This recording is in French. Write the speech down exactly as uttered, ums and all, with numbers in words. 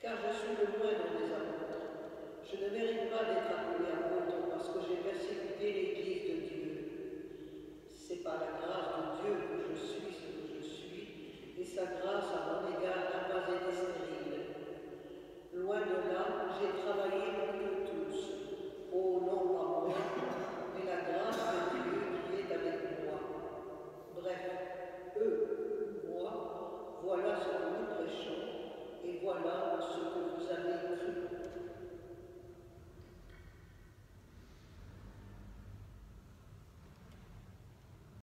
car je suis le moindre des apôtres. Je ne mérite pas d'être appelé apôtre parce que j'ai persécuté l'Église de Dieu.